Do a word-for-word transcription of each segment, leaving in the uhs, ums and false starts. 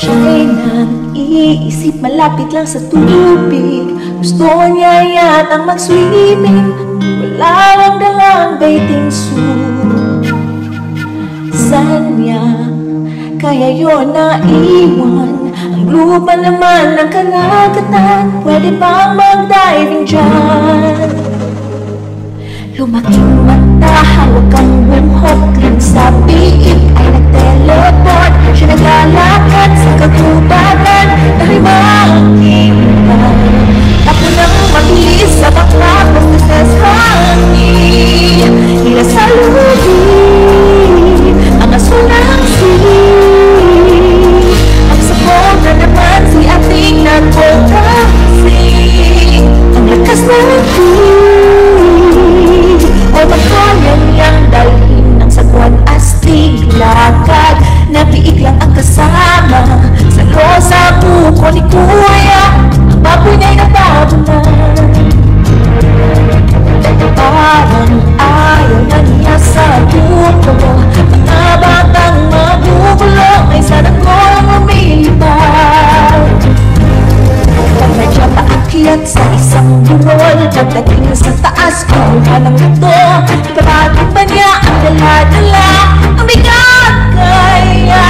Siya'y nag-iisip, malapit lang sa tubig. Gusto niya yatang mag-swimming, wala lang dalang bathing suit. Saan niya kaya yun naiwan? Ang lupa naman ng karagatan, pwede bang mag-diving dyan? Lumaking mata, hawak ang buhok, lang sa biig ay nag-teleport. Siya naglalakad sa kagubatan, nahiba ang iwan. Ako nang mabilis sa bakla, basta says honey, hila sa lubig, ang aso ng sea. Ang sapong na naman si ating nagpong-taxi, ang lakas ng beat, o magkaya niyang dalhin ng sagwan astig lakad. Napiig lang ang kasama sa rosa buko ni Kuya, ang baboy niya'y natabunan. Parang ayaw na niya sa buko, mga batang magugulong ay sana ko lumilipad. Pag medyo paakyat sa isang burol, pagdating sa taas, kuha ng ito, ipapagod ba niya ang dala-dala? Ang bigat kaya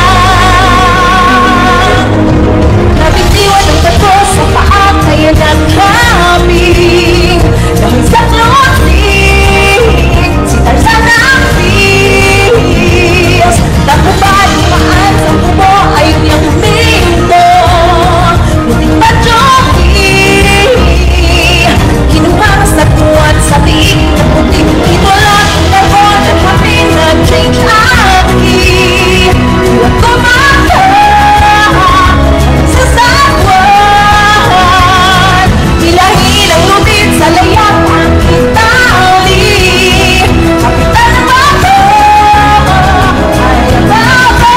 nabitiwan ng bato sa paa, kaya nagkaming dahil sa clothing, si Tarzan ang feels. Takbo ba lumaan sa kubo, ayaw niyang huminto, buting pa jockey, kinuha sa kuwan sa liig na puting ito lang ako na kami nag-change ang key. Huwag ko maka sa sagwan, hilahin ang lubid sa layak ang kitali. Kapitan ng bato ay nababa.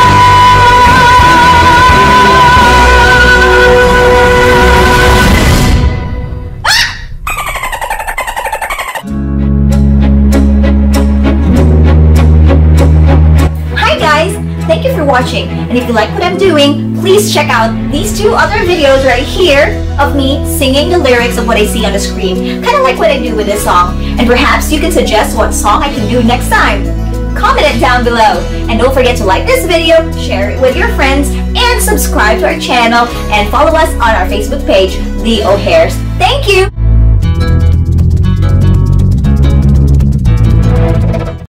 Hi guys! Thank you for watching, and if you like what I'm doing, please check out these two other videos right here of me singing the lyrics of what I see on the screen, kind of like what I do with this song. And perhaps you can suggest what song I can do next time. Comment it down below, and don't forget to like this video, share it with your friends, and subscribe to our channel, and follow us on our Facebook page, The O'Hares. Thank you!